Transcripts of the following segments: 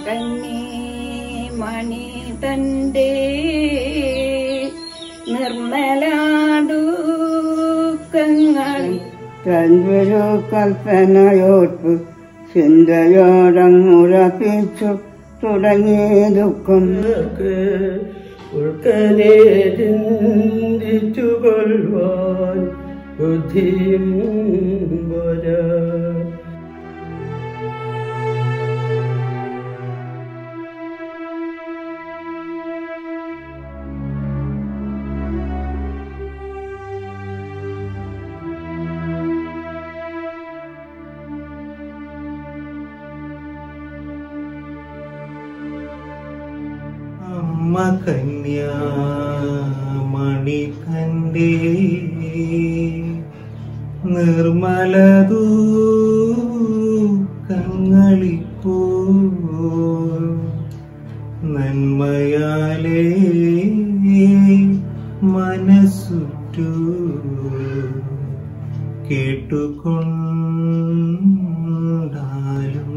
കന്നി മണി തന്റെ നിർമ്മലാദുഃഖങ്ങൾ തന്തൊരു കൽപ്പനയോർപ്പ് ചിന്തയോടങ്ങുറപ്പിച്ചു തുടങ്ങിയ ദുഃഖം ഉൾക്കനെ ചിന്തിച്ചുകൊള്ളുവാൻ ബുദ്ധിയും പോരാ. അമ്മ കന്യാമണി കണ്ടേ നിർമ്മലദുഃഖങ്ങളിപ്പോ നന്മയാലേ മനസ്സുറ്റു കേട്ടുകൊണ്ടാലും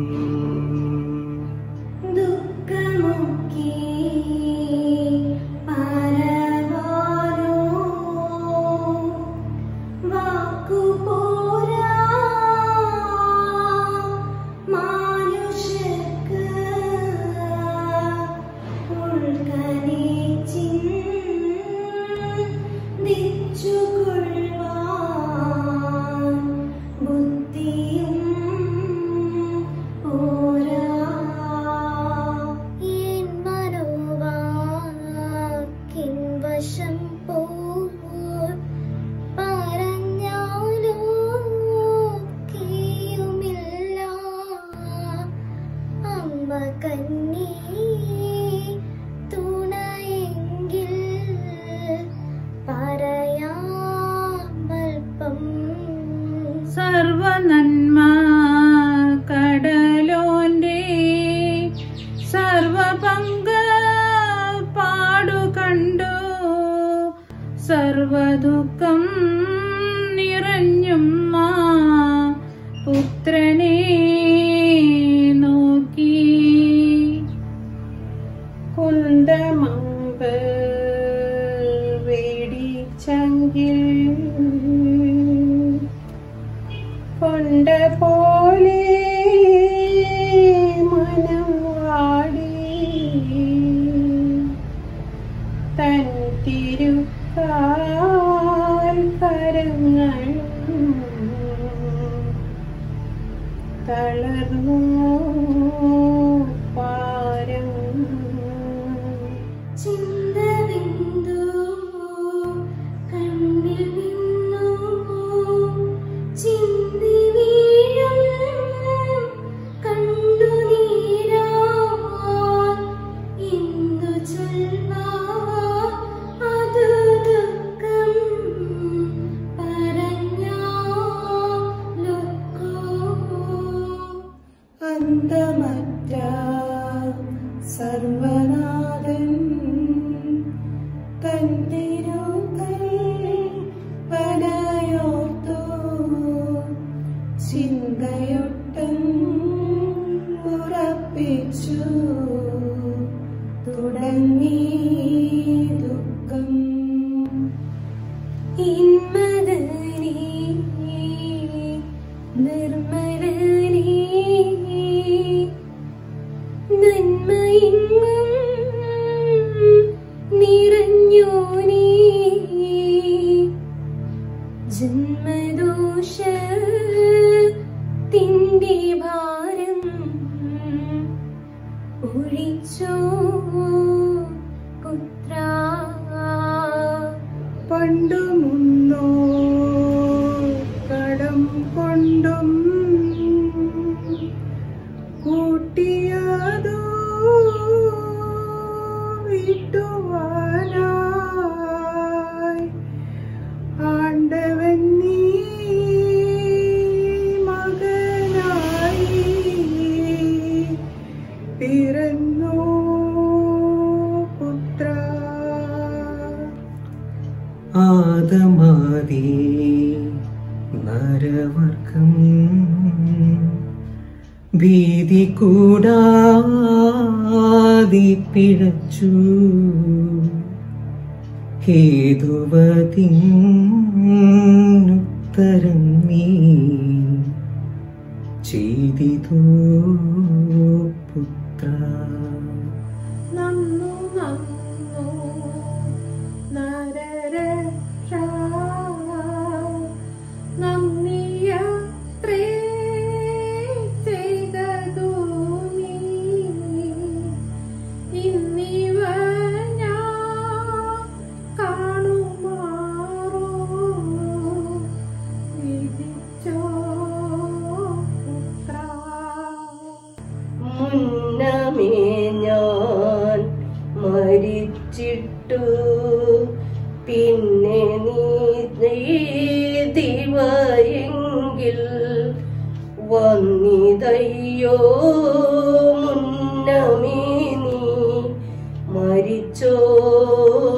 സർവനന്മ കടലോന്റെ സർവപങ്ക പാടുകണ്ടു സർവദുഃഖം നിറഞ്ഞുമ്മ പുത്രനെ നോക്കി കുന്തമമ്പ് വേടിച്ചെങ്കിൽ കൊണ്ട പോലെ മനം വാടി തൻ തിരുക്കാൽ കരങ്ങളും തളർന്നു പാരം ചിന്തവിന്ദു കണ്ണിൽ നിന്നു ചിന്തി വീഴും കണ്ടു നീരാ ഇന്ദു ചൊൽവാ അതു ദുഃഖം പറഞ്ഞാലൊക്കോ അന്തമറ്റ സർവനാഥൻ തൻ തിരുകൽപ്പനയോർത്തു ചിന്തയൊട്ടും ഉറപ്പിച്ചു തുടങ്ങി ദുഃഖം ഇന്മദനീ നിർമ്മലനീ നന്മയിങ്ങും നിറഞ്ഞോനീ ജന്മദോഷത്തിൻ്റെ ഭാരം ഒഴിച്ചോ പുത്ര പണ്ടു മുന്നോ കടം കൊണ്ടും കൂട്ടിയതോ വിട്ടുവാനായി ആണ്ടവൻ നീ മകനായി പിറന്നു പുത്ര ആദമാദി നരവർഗം ഭീതി കൂടാ വിധി പിഴച്ചു ഹേതുവതിന്നുത്തരം നീ ചെയ്തിതോ പുത്ര. നന്നു നന്നു നരരക്ഷ നന്ദിയത്രേ ചെയ്തതു നീ. ഇന്നിവ ഞാൻ കാണുമാറോ വിധിച്ചോ പുത്ര. മുന്നമേ ഞാൻ മരിച്ചിട്ടു പിന്നെ നീ ചെയ്തിവയെങ്കിൽ വന്നിതയ്യോ മുന്നമേ നീ മരിച്ചോ